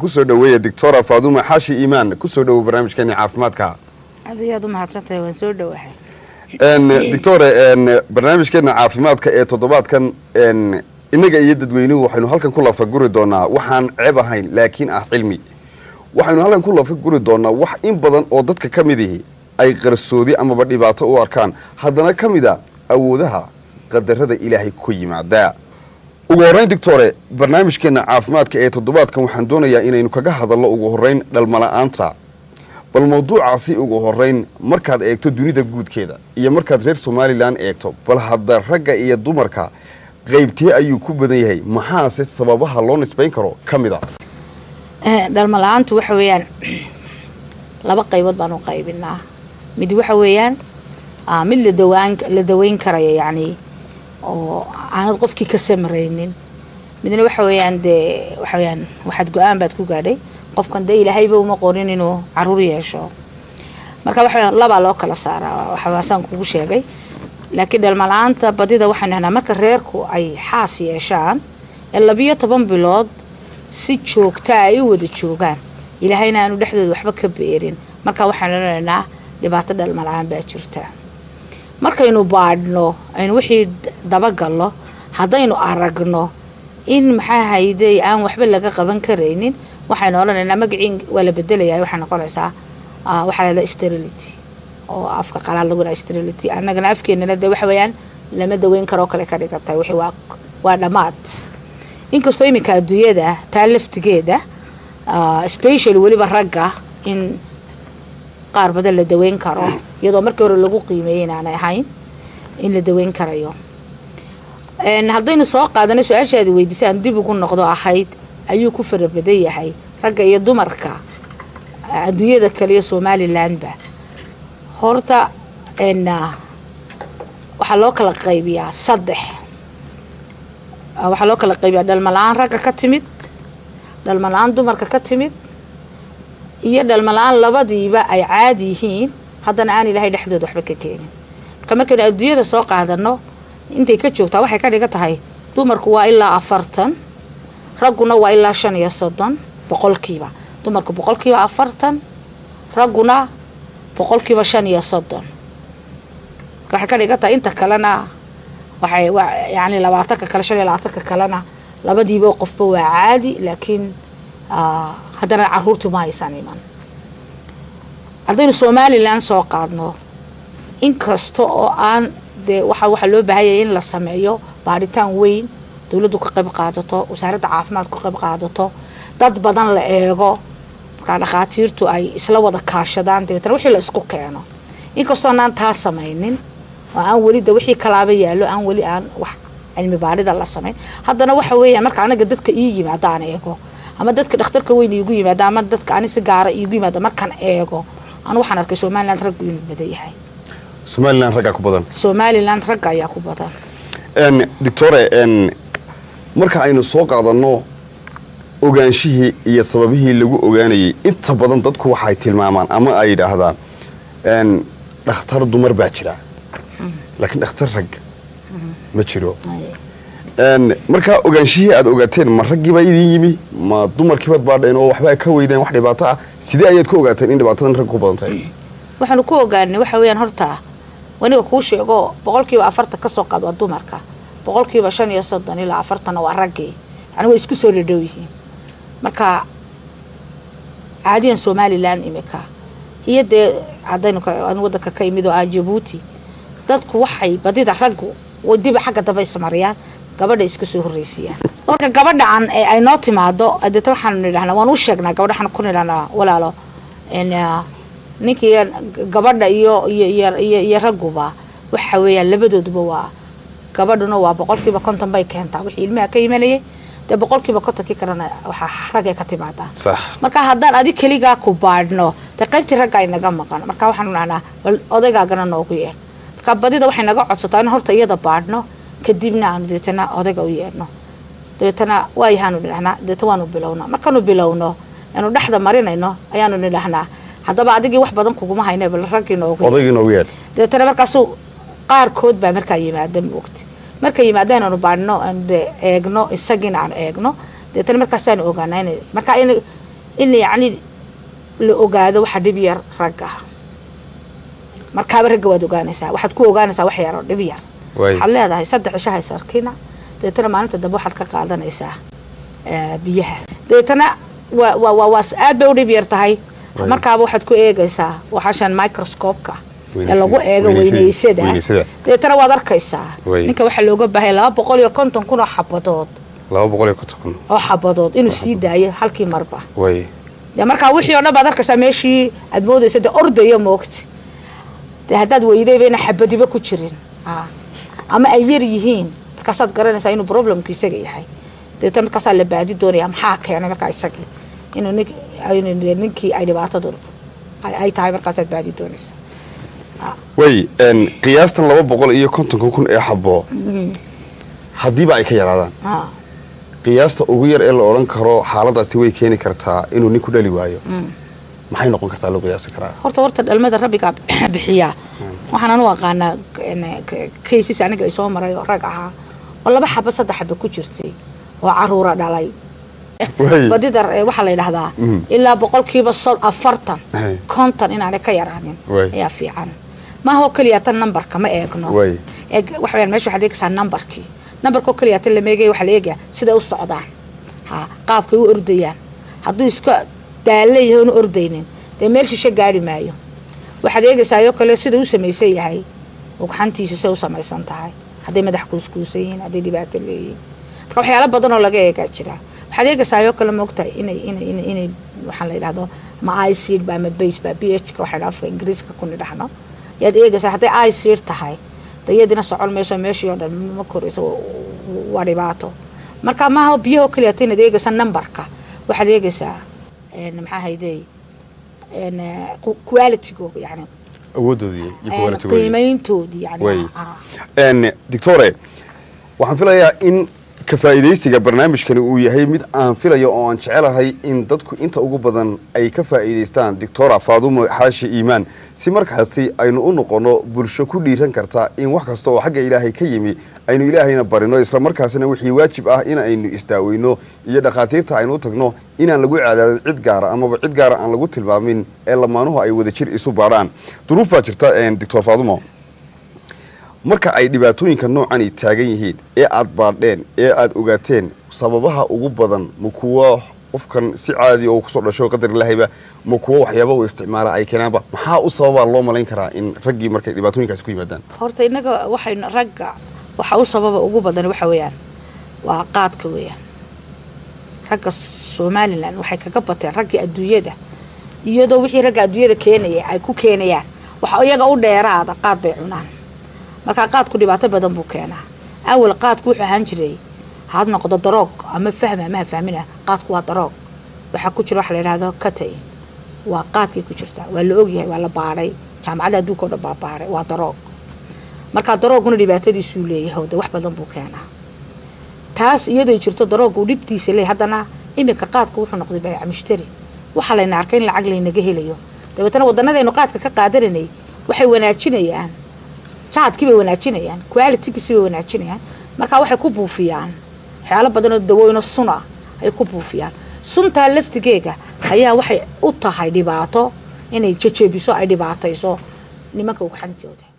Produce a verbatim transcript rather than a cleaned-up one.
kusoo dhaweeya Doctor Faadumo Xaashi Iimaan kusoo dhawo barnaamijkeena caafimaadka. Aad u mahadsantahay waan soo dhawahay. Een Doctor een barnaamijkeena caafimaadka ee toddobaadkan een inaga iyo dadweynuhu waxaynu halkan ku laafaguri doonaa waxaan ceeb ahayn laakiin ah cilmi. waxaynu halkan ku laafaguri doonaa wax in badan oo dadka kamid ah ay qarsoodi ama dhibaato u arkaan haddana kamida awoodaha qadarada Ilaahay ku yimaada. ugu horeyn Doctor barnaamijkeena caafimaadka ee toddobaadkan waxaan doonayaa inaynu kaga hadalno ugu horeyn dhalmalaanta. bal mawduucaasi ugu horeyn markaad eegto dunida guudkeeda iyo markaad reer Somaliland eegto bal hadda ragga iyo dumarka qaybtee ayuu ku badan yahay maxaase sababaha loo nisbayn karo kamida ee dhalmalaantu waxa weeyaan laba qaybood baan u qaybinaa mid waxa weeyaan ah mid la dawaan la daweyn karayo yaani oo aanad qofkii ka samareynin midna waxa weeyaan de waxa weeyaan waxaad go'aan baad ku gaadhay qofkan de Ilaahayba uma qorin inuu caruur yeesho marka waxa laba loo kala saaraa waxa waasan kugu sheegay laakiin dhalmalaanta badida waxaan nahnaa marka reerku ay xaas yeeshaan labiyo toban bilood si joogta ay wada joogaan Ilaahayna aanu dhexdooda waxba ka beerin marka waxaan leenaynaa dhibaato dhalmalaan baa jirta markaynu baadhno aynu wixii daba galno hadaynu aragno in maxaa hayday aan waxba laga qaban kareynin waxaan oolanaynaa magaciin wala bedelayaa waxaan noqonaysaa waxa la sterility oo afka qalaad lagu yiraahdo sterility annagana afkeenana de waxa weeyaan lama daweyn karo kale ka dhigtay wixii waa waa dhamaad inkastoo imika adduunyada taa laftigeeda especially waliba ragga in qaar badan la daweyn karo iyadoo markii hore lagu qiimeeyay inaan ahayn in la daweyn karayo een hadaynu soo qaadano su'aashaada weydiisaan dib ugu noqdo ahayd ayuu ku farabaday yahay ragga iyo dumarka adduunyada kale ee Somaliland ba horta een waxa loo kala qaybiyaa saddex waxa loo kala qaybiyaa dhalmalaan ragga ka timid dhalmalaan dumarka ka timid iyo dhalmalaan labadiiba ay caadi yihiin haddana aan Ilaahay dhexdooda waxba ka keenin marka markay adduunyada soo qaadano intay ka joogtaa waxay ka dhigan tahay dumarku waa ilaa afartan ragguna waa ilaa shan iyo soddon boqolkiiba dumarku boqolkiiba afartan ragguna boqolkiiba shan iyo soddon waxa ka dhigan tahay inta kalena waxay yaani labaatan ka kala shan iyo labaatan ka kalena labadiiba qofba waa caadi laakiin ah haddana caruurtu ma aysan iman haddaynu Somaliland soo qaadno inkastoo oo aan de waxa waxa loo baahan in la sameeyo baaritaan weyn dawladdu ka qayb qaadato wasaaradda caafimaadku ka qayb qaadato dad badan la eego marka dhaqaatiirtu ay isla wada kaashadaan deetan wixii la isku keeno inkastoo aan taa sameeynin oo aan wali da wixii kalaaba yaalo aan wali aan wax cilmi baarida la sameey haddana waxa weeyaan marka anaga dadka ii yimaadaan eego ama dadka dhakhtarka weyn iigu yimaada ama dadka aan si gaar ah iigu yimaada markan eego aan waxaan arkay Somaliland rag inuu badan yahay Somaliland ragga ku badan Somaliland ragga ayaa ku badan een Doctor een marka aynu soo qaadano ogaanshihii iyo sababihii lagu ogaanayay inta badan dadku waxay tilmaamaan ama ay yiraahdaan een dhakhtar dumar baa jira laakiin dhakhtar rag ma jiro een marka ogaanshihii aad ogaateen ma raggiiba idin yimi ma dumarkiiba baadheen oo waxba ka weydeen wax dhibaato ah sidee ayaad ku ogaateen in dhibaatadan rag ku badan tahay waxaan ku ogaanay waxa weeyaan horta waniga ku sheego boqolkiiba afartan ka soo qaad waa dumarka boqolkiiba shan iyo soddon ilaa afartan waa raggi yani way isku soo dhadhow yihiin marka caadiyan Somaliland imika iyo de hadaynu ka wadanka ka yimid oo Djibouti dadku waxay badida raggu wadiba xagga dabay samariyaan gabadha iska soo horeysiyaan marka gabadha aan ay noo timaado adeeta waxaan nidhahnaa waan u sheegnaa gabadha ku nidhahnaa walaalo in ninkii gabadha iyo iyo iyo ragguba waxa weeyaan labadooduba waa gabadhuna waa boqolkiiba konton bay keentaa wixii ilmaha ka yimaanayay de boqolkiiba konton ki karana waxa ragga ka timaada sax marka haddaan adi kaliga ku baadhno de qaybtii ragga ay naga maqan marka waxaan nidhahnaa odaygana noogu yeer marka badida waxay naga codsataa in horta iyada baadhno kadibna aan deetana odayga u yeerno deetana way haanu nidhahnaa deetana waanu bilowno markaanu bilowno aanu dhaxda marinayno ayaanu nidhahnaa haddaba adigii wax badan kuguma hayno bal ragii noogu odaygii noogu yeer deetana markaas qaar kood baa markaa yimaadeen waqti marka yimaadeen aanu baadhno aan eegno isagina aan eegno deetana markaas aan ogaanay marka in in yacni la ogaado waxa dhib yar ragga markaaba ragga waad ogaanaysaa waxaad ku ogaanaysaa wax yar oo dhib yar waxaad leedahay saddex cisho haysarkina deetana maalinta dambe waxaad ka qaadanaysaa biyaha deetana waa waa waa aad bay u dhib yar tahay markaaba waxaad ku eegaysaa waxaashan microscope-ka ee lagu eego weynaysada deetana waad arkaysaa ninka waxa looga baahay laba boqol iyo konton kun oo xabadood laba boqol iyo konton kun oo xabadood inuu sii daayo halkii marba way ya marka wixii oo dhan baad arkaysaa meeshii aad moodaysa de ordayo moogta de haddaad weydayba ina xabadiba ku jirin ama ay yar yihiin markaasaad garanaysaa inuu problemku isaga yahay deetana markaasaa la baadi doonaya maxaa keenay markaa isagii inuu ninkii ay dhibaatadu ay tahay markaasaad baadi doonaysaa way qiyaastan laba boqol iyo konton kun ee xabo haddiiba ay ka yaraadaan qiyaasta ugu yar ee la odhan karo xaaladaasi way keeni kartaa inuu ninku dhali waayo maxay noqon kartaa loo qiyaasi karaa horta horta dhalmada rabbiga bixiyaa waxaan u aqaanaa cases aniga soo maray oo rag ahaa oo laba xabo saddex xabo ku jirtay oo caruura dhalay badidar waxa la yiraahdaa ilaa boqolkiiba afartan konton inaanay ka yaraanin ayaa fiican ma ho kaliya tan numberka ma eegno eeg waxa weeyaan meesha waxa deegsan numberkii numberka kaliya tan la meegay waxa la eegaa sida u socdaan ha qaabkay u ordayaan hadduu iska daalayo oo ordaynin de meel shisha gaari maayo waxa deegaysaa iyo kale sida uu sameeyay yahay oo xantiisa soo samaysan tahay haday madax kuuskuusayeen haday dhibaato leeyihiin waxyaalo badan oo laga eega jira waxaad eegaysaa iyo kale moogtahay inay inay inay inay waxaan la yiraahdo ma acid ba ma base ba pH ka waxa dhaafay ingiriiska ku nidhaahno yaad eegaysaa haday acid tahay dayadina socon meesha meeshii oo dhan ma korayso waa dhibaato marka ma ha biyo kaliya tiin eegaysaa numberka waxaad eegaysaa een maxaa hayday een quality go yani awooddoodii iyo quality go qiimayntoodii yani een doctore waxaan filayaa in ka faa'iideysiga barnaamijkani uu yahay mid aan filayo oo aan jecelahay in dadku inta ugu badan ay ka faa'iideystaan doctora Faadumo Xaashi Iimaan si markaasi aynu u noqono bulsho ku dhiiran karta in wax kasta oo xagga Ilaahay ka yimi aynu Ilaahayna barino isla markaasina wixii waajib ah in aynu istaaweyno iyo dhaqaatiirta aynu tagno inaan lagu caadaalin cid gaar ah ama cid gaar ah aan lagu tilmaamin ee lamaanuhu ay wada jir isu baaraan duruuf baa jirta een doctor Faadumo marka ay dhibaatooyinka noocan ay taagan yihiin ee aad baadheen ee aad ogaateen sababaha ugu badan ma kuwa qofkan si caadi oo ku soo dhasho qadar Ilaahayba ma kuwa waxyaabo uu isticmaala ay keenaanba maxaa u sababa loo malayn karaa in raggii markay dhibaatooyinkaas ku yimaadaan horta inaga waxay ragga waxa u sababa ugu badan waxa weeyaan waa qaadka weeyaan ragga Soomaaliland waxay kaga bateen raggii adduunyada iyadoo wixii ragga adduunyada keenaya ay ku keenayaan waxa iyaga u dheeraada qaad bay cunaan marka qaadku dhibaato badan buu keenaa awal qaadku wuxuu ahaan jiray had noqdo daroog ama fahma ma fahmina qaadku waa daroog waxa ku jira wax la yiraahdo katay waa qaadkii ku jirta waa la ogyahay waa la baaray jaamacada adduunka oo dhan baaray waa daroog marka darooguna dhibaatadiisu leeyahay wax badan buu keenaa taas iyadoo jirto daroog uu dhibtiisa leeyahay haddana imika qaadku wuxuu noqday baayac mushtari waxa la naarkay in lacag laynaga helayo dabeetana wadanadeenu qaadka ka qaadanay waxay wanaajinayaan jaadkii bay wanaajinayaan quality-giisa bay wanaajinayaan marka waxay ku buufiyaan waxyaalo badan oo dawooyin sun ah ay ku buufiyaan sunta laftigeega ayaa waxay u tahay dhibaato inay jejebiso ay dhibaatayso nimanka ugu xantooda